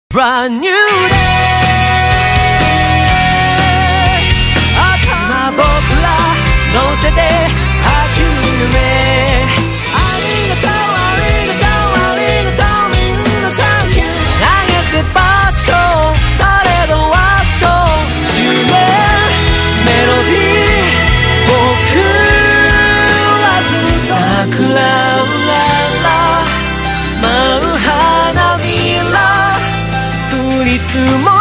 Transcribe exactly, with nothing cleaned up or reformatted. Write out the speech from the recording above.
Brand new day 今僕ら乗せて走る夢ありがとうありがとうありがとうみんなサンキュー投げてパッションされどアクション執念メロディー僕らずっと桜うらら舞う花びら降り積もる